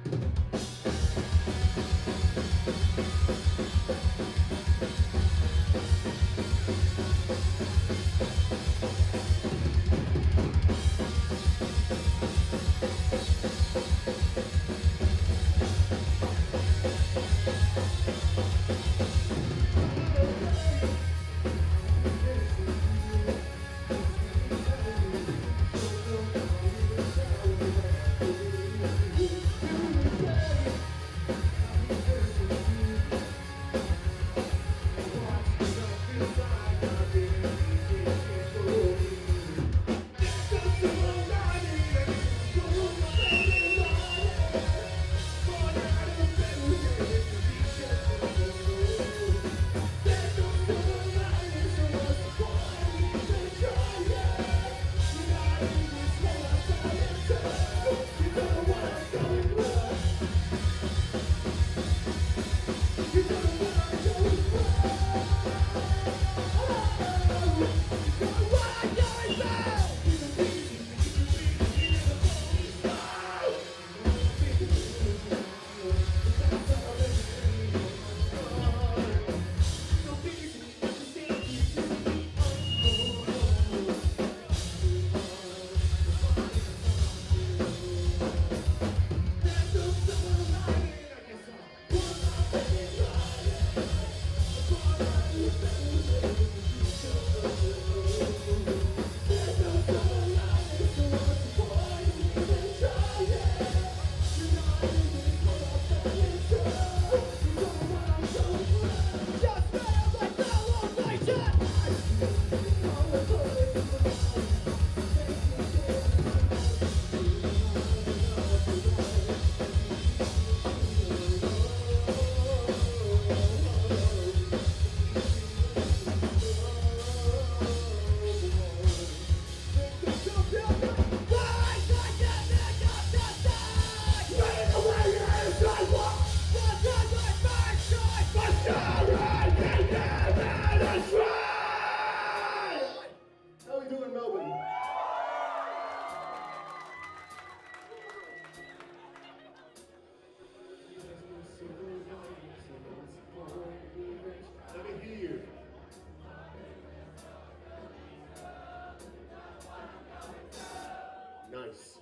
Nice.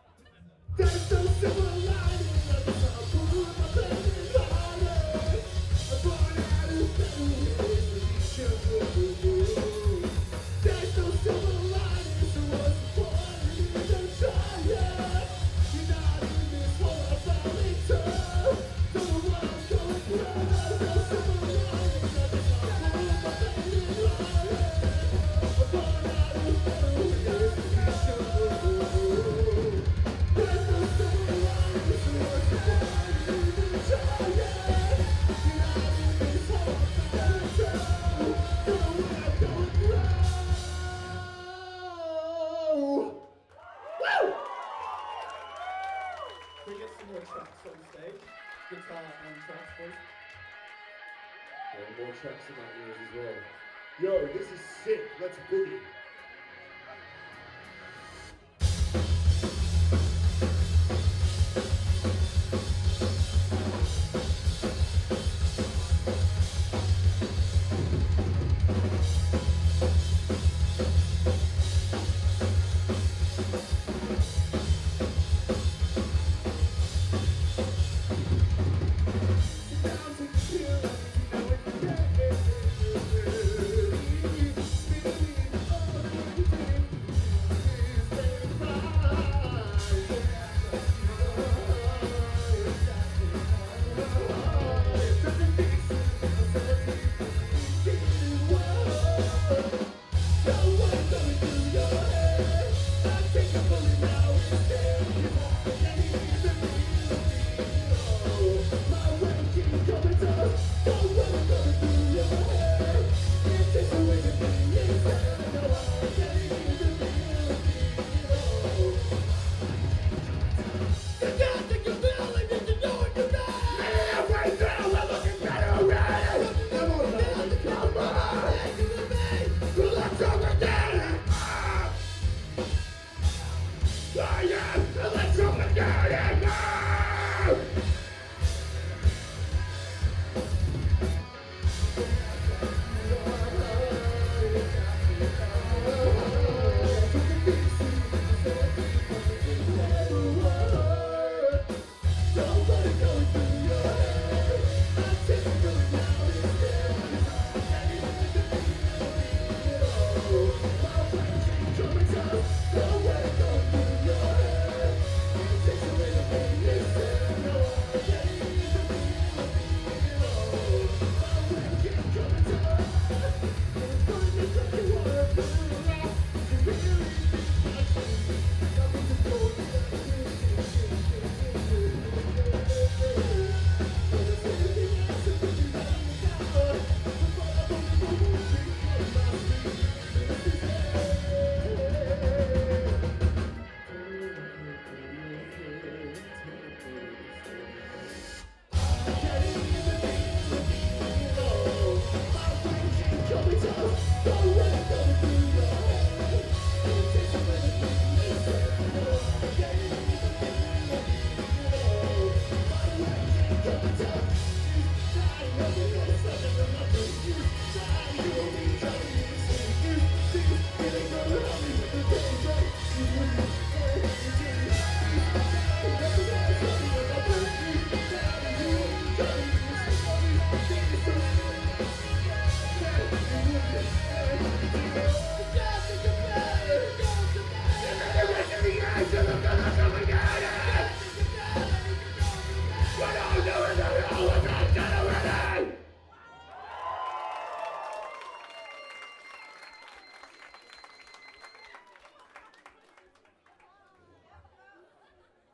More tracks in my ears as well. Yo, this is sick. Let's boogie.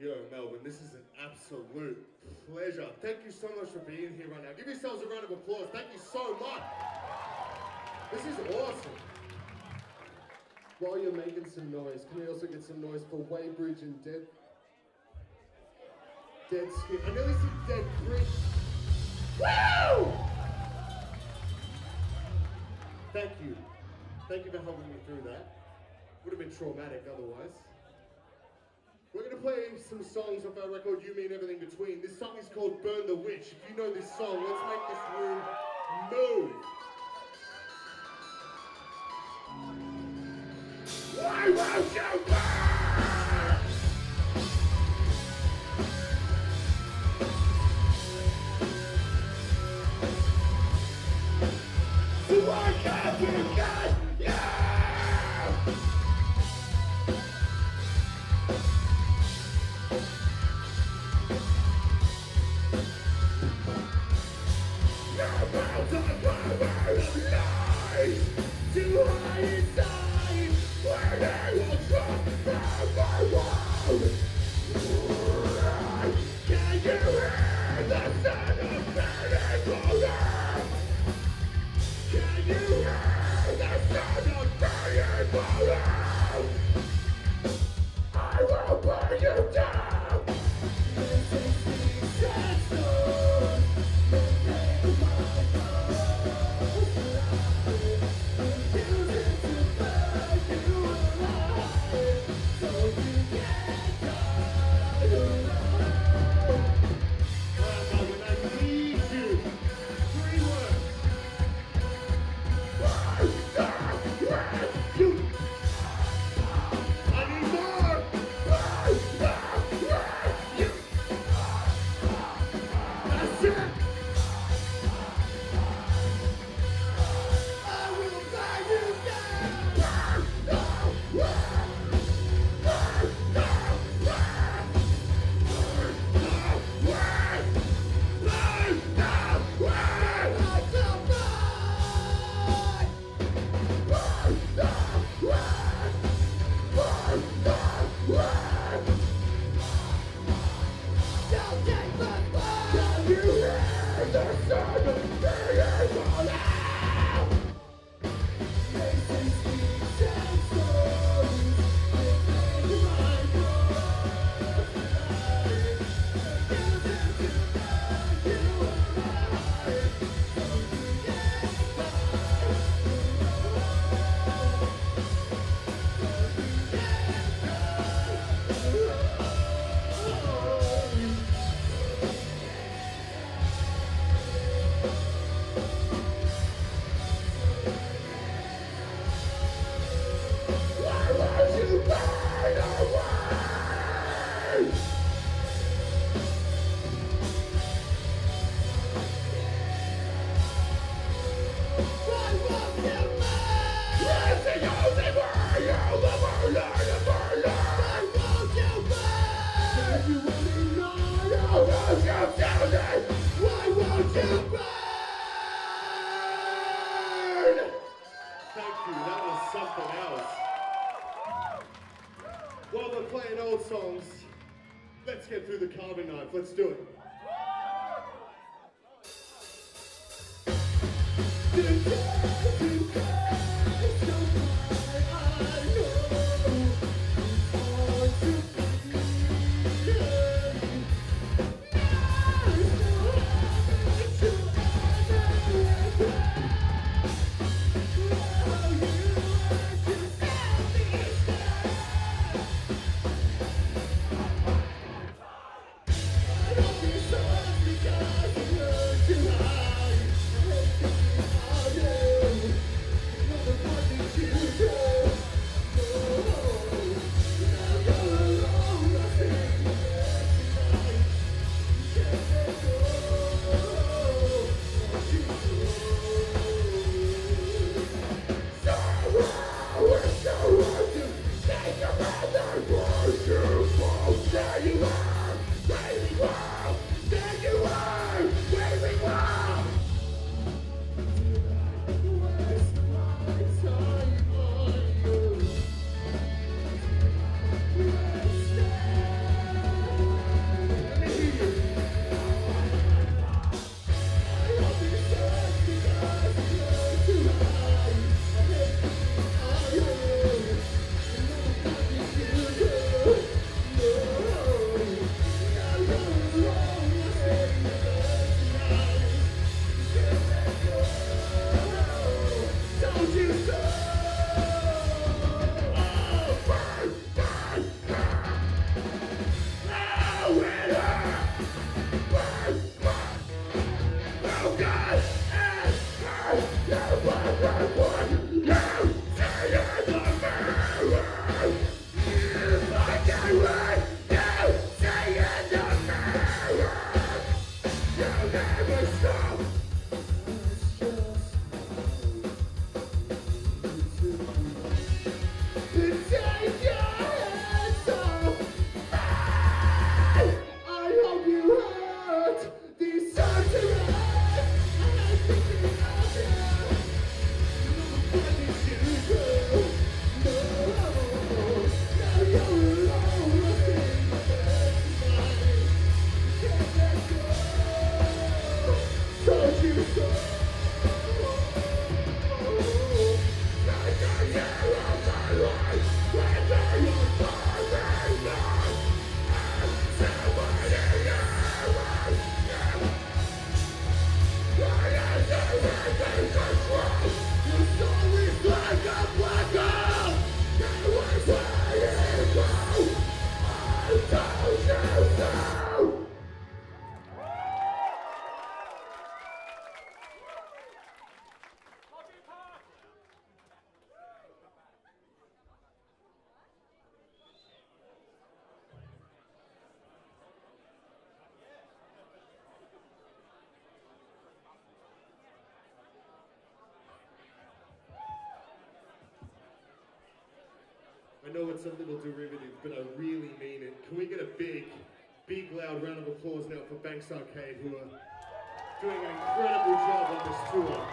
Yo, Melbourne, this is an absolute pleasure. Thank you so much for being here right now. Give yourselves a round of applause. Thank you so much. This is awesome. While you're making some noise, can we also get some noise for Weybridge and Dead Skin? I nearly said Dead Bridge. Woo! Thank you. Thank you for helping me through that. Would have been traumatic otherwise. We're going to play some songs off our record, You Mean Everything Between. This song is called Burn the Witch. If you know this song, let's make this room move. Why won't you burn? So why can't you get too high inside, where they will drop from my world. Can you hear the sound of burning fire? Can you hear the sound of burning fire? I will burn you down. This is the sensor. Let's get through the carving knife. Let's do it. I know it's a little derivative, but I really mean it. Can we get a big, big loud round of applause now for Banks Arcade, who are doing an incredible job on this tour.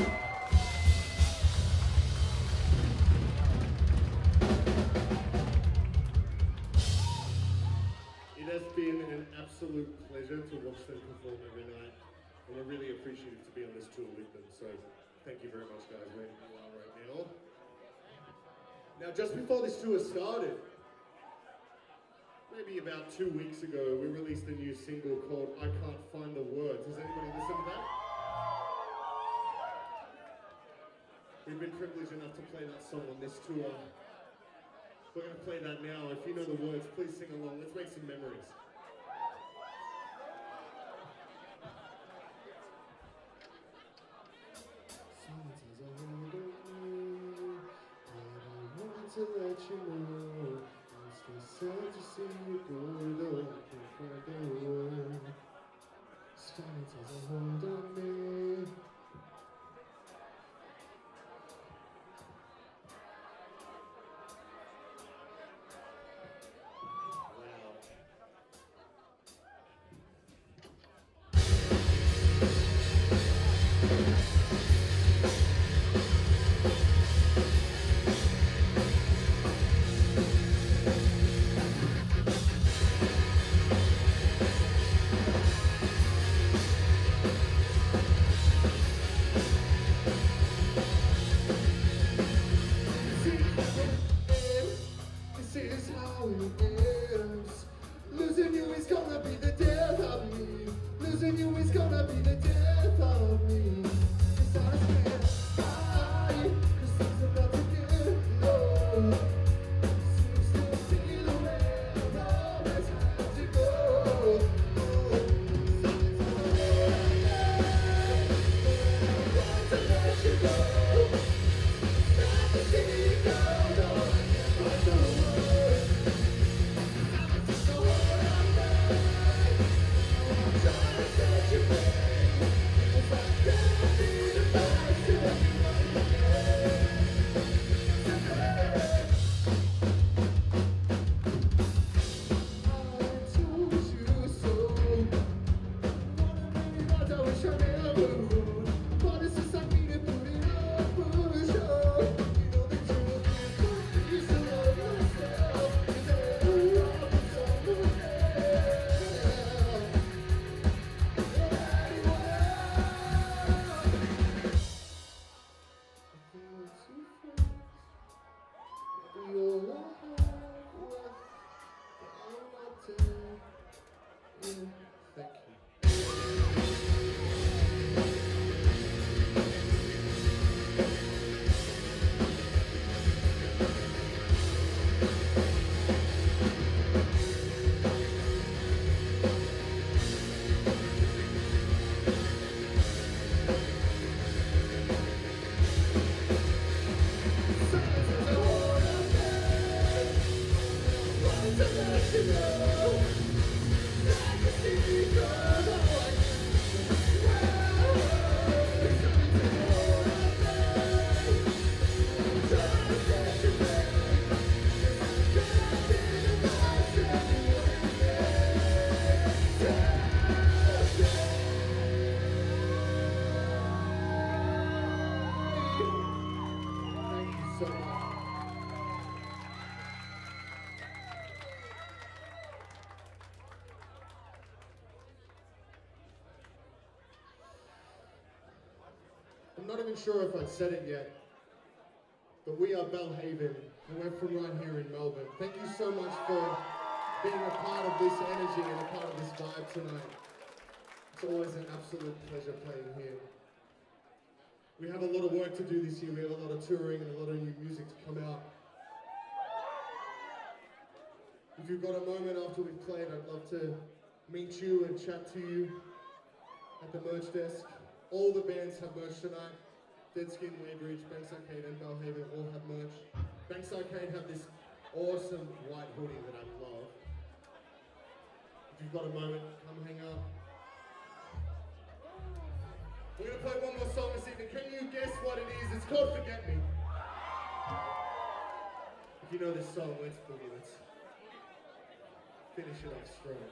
It has been an absolute pleasure to watch them perform every night, and we're really appreciative to be on this tour with them, so thank you very much, guys, wherever you are right now. Now, just before this tour started, maybe about 2 weeks ago, we released a new single called I Can't Find the Words. Has anybody listened to that? We've been privileged enough to play that song on this tour. We're going to play that now. If you know the words, please sing along. Let's make some memories. To let you know, I'm still sad to see you go, though I can't find the word. Silence has a hold on me. I'm not even sure if I've said it yet, but we are Belhaven, and we're from right here in Melbourne. Thank you so much for being a part of this energy and a part of this vibe tonight. It's always an absolute pleasure playing here. We have a lot of work to do this year. We have a lot of touring and a lot of new music to come out. If you've got a moment after we've played, I'd love to meet you and chat to you at the merch desk. All the bands have merch tonight. Dead Skin, Weybridge, Banks Arcade and Belhaven all have merch. Banks Arcade have this awesome white hoodie that I love. If you've got a moment, come hang out. We're going to play one more song this evening. Can you guess what it is? It's called Forget Me. If If you know this song, let's boogie. Let's finish it off strong.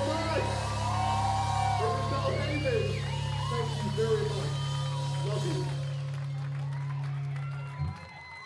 Thank you very much. Love you.